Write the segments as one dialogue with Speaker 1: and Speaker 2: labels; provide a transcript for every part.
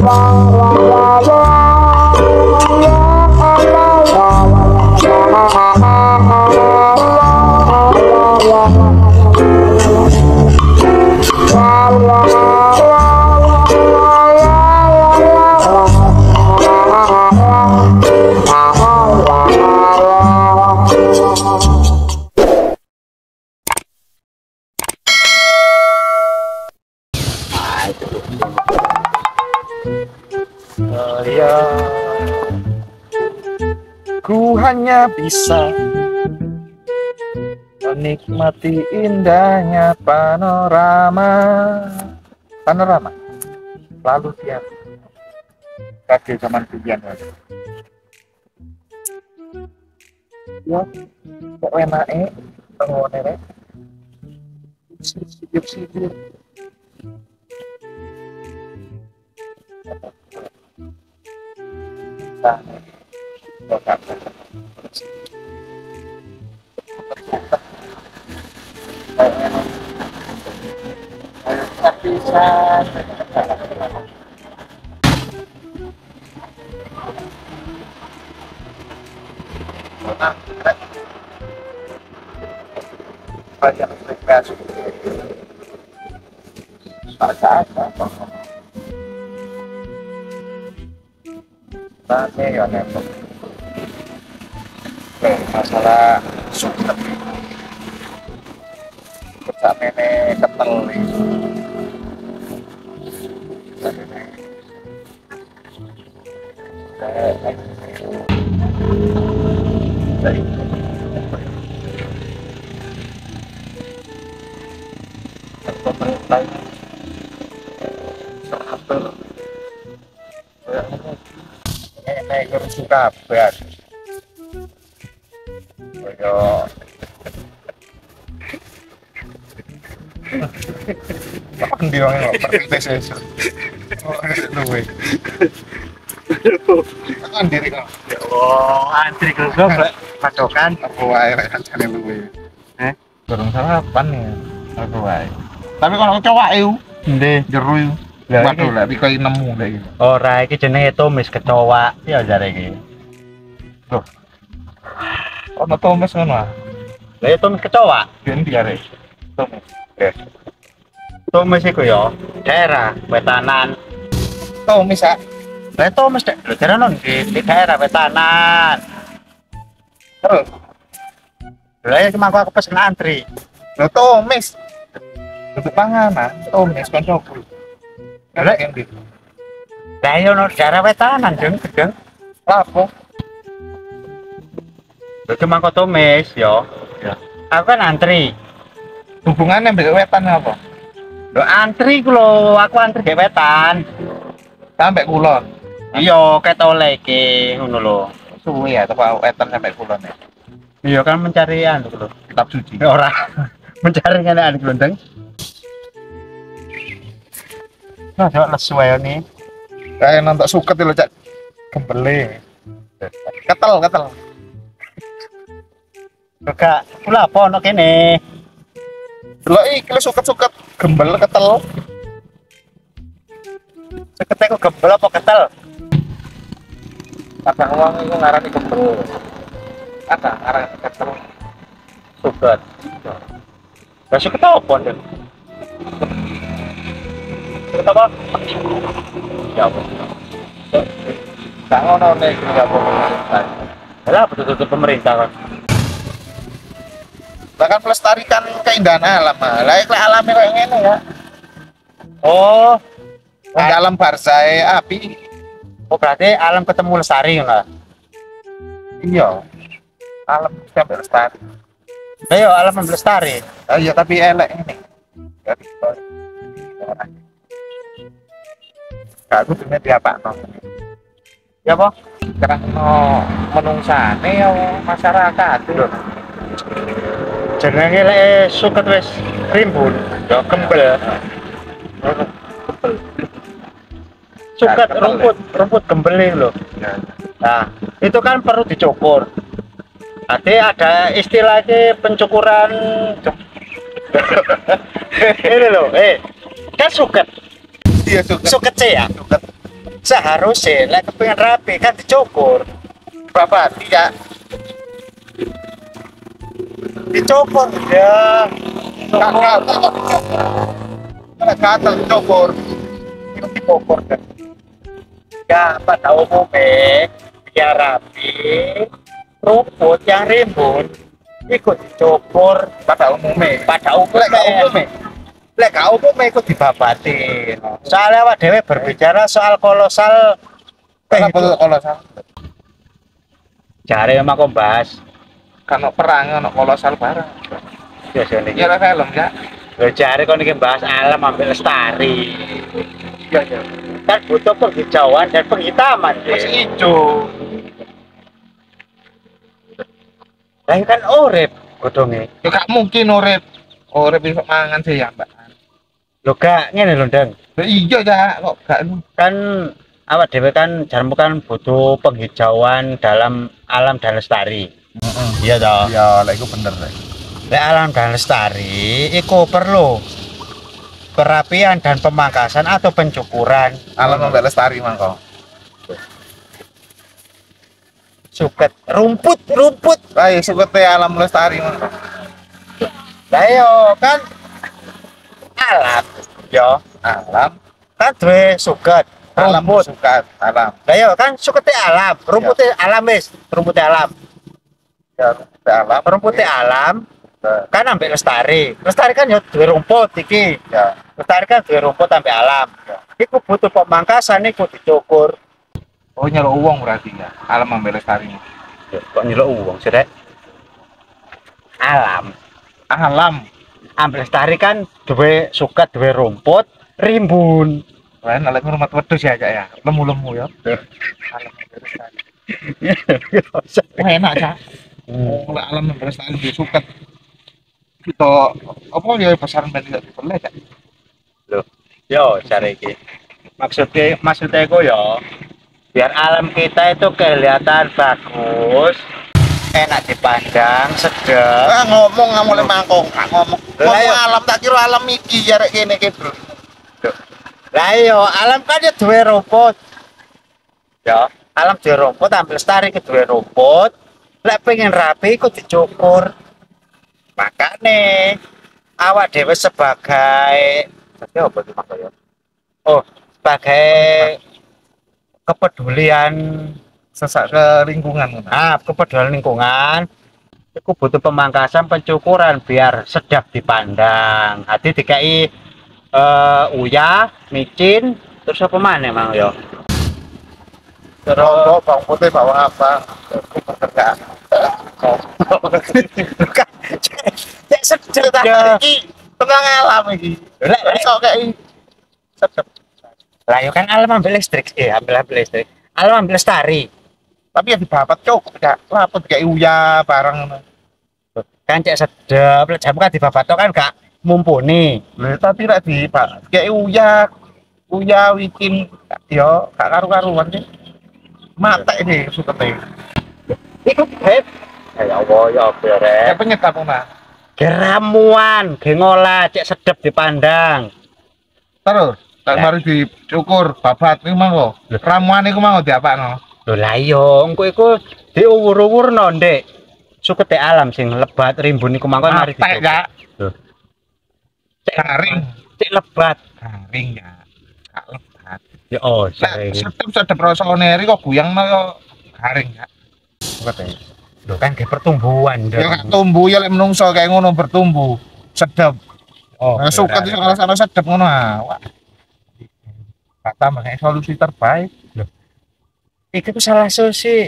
Speaker 1: Ku hanya bisa menikmati indahnya panorama lalu dia kaki zaman kuliah ya kok enake ngene rek sip banyak rekreasi ya nempel masalah suket samene ketel pemerintah naik suka berat yo kapan dia orang perintah saya luwe kan diri kok ya Allah antri kerja pacokan apa wae rek jane luwe durung sarapan ya apa wae tapi kalau cowok eu ndeh jeru eu waduh lek iki nemu lek iki ora iki jenenge tumis kecoa ya jare iki loh ono tumis ngono ah lha ya tumis kecoa yen diare tumis tumis iku ya daerah wetanan tumis ah lha tumis daerah non di daerah wetanan terus lha ya cuma aku pesen antri lha tumis untuk panganan tumis koncoku lha endi lha yo no daerah wetanan jeng gedeng lapo lha cuma kok tumis yo ya aku kan antri hubungannya mbek wetan apa lho antri ku lho aku antri mbek wetan sampai kulon iya ketole iki ngono lho suwe ya tepak wetan sampai kulon ya iya kan mencari anu lho kitab suci ora mencari ngene anu glondeng nah jawab lesu ayo nih kayak nonton suket lho cak gembele ketel enggak pula apa ono kene lho iki lho suket gembel ketel sekete kok gembel apa ketel kadang wong iku ngarani gembel kadang ngarani ketel suket lha suket apa ndek suket apa ya apa tak ono nek ya apa lah betul-betul pemerintah kan bahkan melestarikan keindahan alam lah iku alame koyo ngene ya oh dalam barzai api oh berarti alam ketemu lestari ngono iya alam sampai lestari ayo alam lestari iya tapi elek ini aku dunia diapakno ya apa kerana menungsane ya masyarakat lho jenenge lek suket wis rimbun yo gembel suket rumput gembel lho nah itu kan perlu dicukur nanti ada istilahnya pencukuran ini loh kan suket iya suket C ya suket
Speaker 2: Seharusnya lek kepengin rapi kan dicukur.
Speaker 1: Bapak tidak
Speaker 2: Dicukur ya.
Speaker 1: kakak gatel cukur
Speaker 2: Itu dipokor kan. Ya pada umumnya biar rapi, rumput yang rimbun ikut dicukur
Speaker 1: pada umumnya
Speaker 2: pada umumnya. Lek gak umumnya ikut dibabatin. Soalnya awak dhewe berbicara soal kolosal
Speaker 1: kenapa kalau saya
Speaker 2: jare emang kok bahas
Speaker 1: karena perang ono kolosal barang
Speaker 2: biasanya
Speaker 1: ya lah film ya
Speaker 2: lho jare kok niki bahas alam ambil lestari.
Speaker 1: iya iya
Speaker 2: Kan butuh penghijauan dan penghitaman.
Speaker 1: masih hijau
Speaker 2: Lah kan urip godhonge.
Speaker 1: ya gak mungkin urip bisa mangan sih ya mbak
Speaker 2: Lho gak ngene lho Ndang.
Speaker 1: iya ya kok gak
Speaker 2: Kan awak dhewe kan jarmu kan butuh penghijauan dalam alam dan lestari. Iya toh.
Speaker 1: ya lah itu bener lah
Speaker 2: Lek alam dan lestari iku perlu perapian dan pemangkasan atau pencukuran.
Speaker 1: alam sampai lestari mangko
Speaker 2: Suket rumput
Speaker 1: ayo suka teh alam lestari mangko
Speaker 2: lah yo kan alam yo
Speaker 1: alam
Speaker 2: kan duwe suket
Speaker 1: alam
Speaker 2: rumput
Speaker 1: suka alam
Speaker 2: lah yo kan sukete alam rumpute alam wis rumpute alam
Speaker 1: ya alam
Speaker 2: rumpute alam kan ambek lestari kan yo duwe rumput iki
Speaker 1: ya
Speaker 2: lestari kan duwe rumput ambek alam iku butuh pemangkasan iku dicukur.
Speaker 1: oh nyelok uang berarti ya alam sampai lestari
Speaker 2: Kok nyeluk uang sih rek alam ambek lestari kan duwe suket duwe rumput rimbun.
Speaker 1: lain alat rumah wedhus ya cak ya lemu ya alam sampai lestari wah enak cak kalau alam sampai lestari dia suka kita apa ya pasaran dan tidak diperoleh cak
Speaker 2: Loh, yo cari iki. Maksudnya itu yo biar alam kita itu kelihatan bagus, enak dipandang, sedap.
Speaker 1: ngomong nggak boleh mangkok ngomong alam tak kira alam iki ya rek kene iki bro
Speaker 2: Lah yo alam kan ya duwe rumput. Ya, alam duwe rumput ambil lestari ke duwe rumput. Lek pengen rapi iku dicukur. Makane awak dhewe sebagai apa iki makanya? Oh, sebagai kepedulian
Speaker 1: sesak ke lingkungan
Speaker 2: kepedulian lingkungan itu butuh pemangkasan pencukuran biar sedap dipandang. Hati dikai uyah, micin, terus apa mana emang yo?
Speaker 1: terus bawang putih bawang apa enggak
Speaker 2: Cek sedap
Speaker 1: iki tenang alam iki
Speaker 2: Lek
Speaker 1: iso kayak sedep
Speaker 2: lah yo kan alam ambil listrik ambil listrik alam ambil lestari
Speaker 1: tapi ya dibabat cukup ya laput kayak uya barang
Speaker 2: kan cek sedap lek jamu kan dibabat kan gak mumpuni
Speaker 1: tapi lek di kayak uya wikin yo gak karu-karuan sih mata ini sukete
Speaker 2: iku ya Allah ya apa ya rek
Speaker 1: kayak penyedap mah
Speaker 2: geramuan gengola cek sedap dipandang
Speaker 1: terus tak mari dicukur babat iku mangko ramuan iku mangko diapakno
Speaker 2: lho lah iya engko iku diuwur-uwurno ndek sukete alam sing lebat rimbun iku mangko mari
Speaker 1: dicukur ya
Speaker 2: lho
Speaker 1: garing
Speaker 2: cek lebat
Speaker 1: garing ya gak lebat
Speaker 2: ya oh
Speaker 1: sedep rasane kok guyangno yo garing ya sukete
Speaker 2: lho kan ke pertumbuhan
Speaker 1: ya gak tumbuh ya lek menungso kayak ngono bertumbuh sedep suket iso rasane sedep ngono wah kata makanya solusi terbaik
Speaker 2: loh itu salah solusi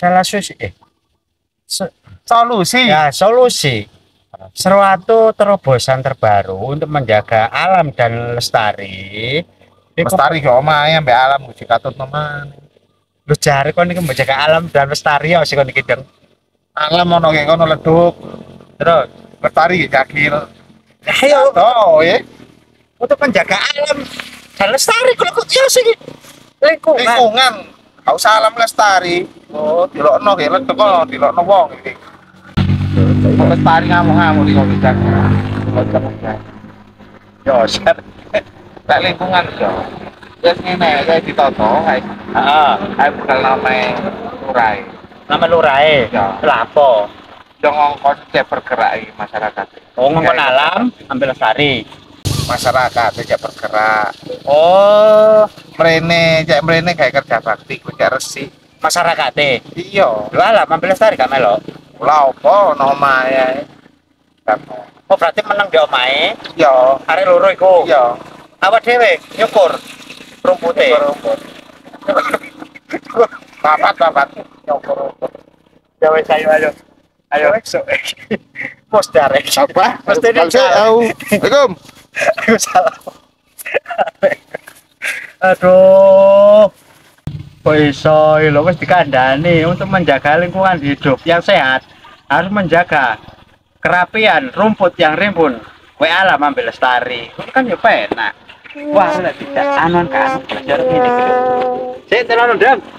Speaker 2: solusi suatu terobosan terbaru untuk menjaga alam dan lestari
Speaker 1: ke omahe ambek alam kudu katut nemen
Speaker 2: lu jare kon iki menjaga alam dan lestari ya sing kon iki deng
Speaker 1: alam ono kayak kono leduk
Speaker 2: terus
Speaker 1: lestari cakil
Speaker 2: ayo
Speaker 1: ya
Speaker 2: untuk menjaga alam dan lestari kalau kok ya sih lingkungan
Speaker 1: gak usah alam lestari dilokno kayak leduk kok dilokno wong iki lestari ngamuk-ngamuk iki kok bisa yo share lek lingkungan yo Terus ngene kayak ditoto kayak
Speaker 2: Heeh.
Speaker 1: kayak bakal namanya lurai.
Speaker 2: Nama lurae.
Speaker 1: Ya.
Speaker 2: Lah apa?
Speaker 1: Dong ngongkon cek bergerak masyarakat.
Speaker 2: Oh, ngomong alam, ambil lestari.
Speaker 1: Masyarakat cek bergerak.
Speaker 2: Oh,
Speaker 1: Cek mrene kayak kerja bakti kuwi cek resik.
Speaker 2: masyarakat deh.
Speaker 1: Iya.
Speaker 2: Lu alam ambil lestari gak melo.
Speaker 1: Lah apa nama ya?
Speaker 2: Oh, berarti menang di omahe.
Speaker 1: Iya.
Speaker 2: Arek loro iku.
Speaker 1: Iya.
Speaker 2: Awak dhewe nyukur rumpute.
Speaker 1: Papat. Nyokor.
Speaker 2: Ya wis ayo. Ayo. Pos darek.
Speaker 1: Apa?
Speaker 2: Mesti
Speaker 1: Kalau saya tahu. Assalamualaikum.
Speaker 2: Salah. Aduh. Kok iso lho wis dikandani untuk menjaga lingkungan hidup yang sehat harus menjaga kerapian rumput yang rimbun. Kowe alam ambil lestari. Itu kan yo penak. Wah, tidak anon kan belajar ini gitu. Sik tenan ndang.